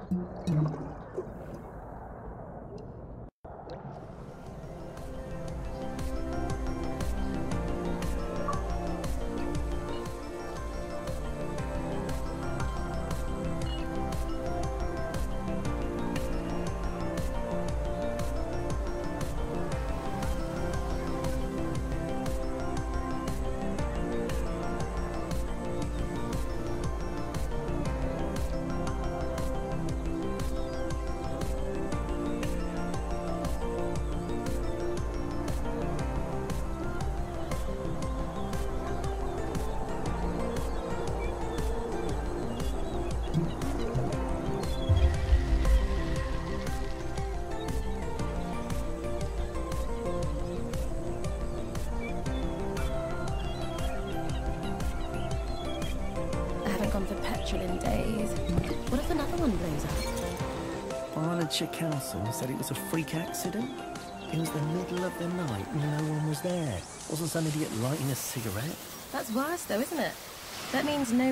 For petrol in days. What if another one blows up? Barnardshire Council said it was a freak accident. It was the middle of the night and no one was there. Wasn't some idiot lighting a cigarette? That's worse though, isn't it? That means no...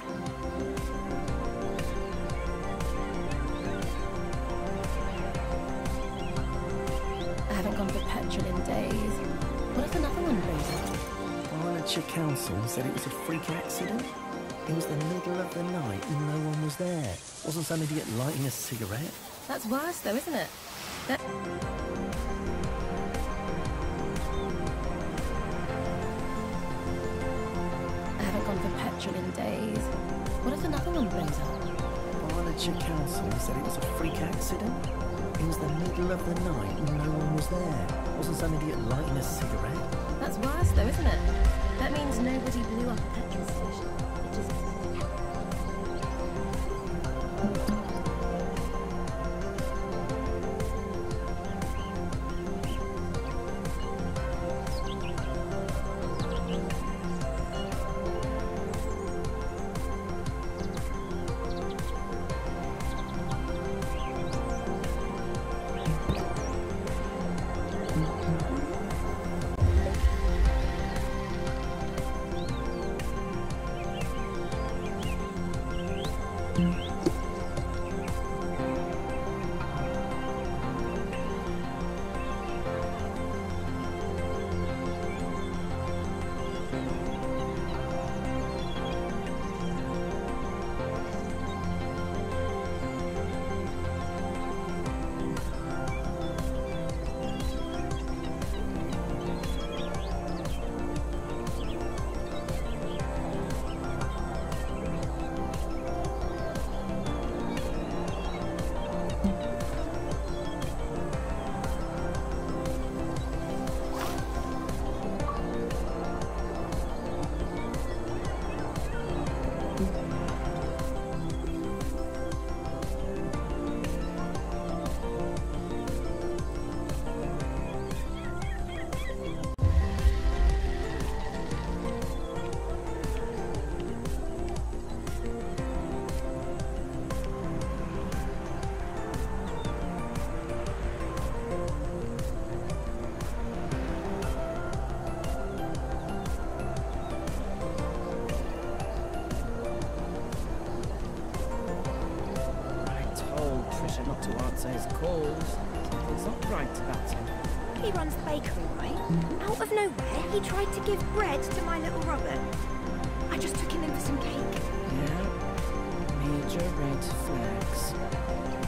I haven't gone for petrol in days. What if another one blows up? Barnardshire Council said it was a freak accident. It was the middle of the night and no one was there. Wasn't some idiot lighting a cigarette? That's worse though, isn't it? That... I haven't gone for petrol in days. What if another one blows up? Barnardshire Council said it was a freak accident. It was the middle of the night and no one was there. Wasn't some idiot lighting a cigarette? That's worse though, isn't it? That means nobody blew up a petrol station. Not to answer his calls. Something's not right about him. He runs the bakery, right? Out of nowhere, he tried to give bread to my little Robert. I just took him in for some cake. Yeah. Major red flags.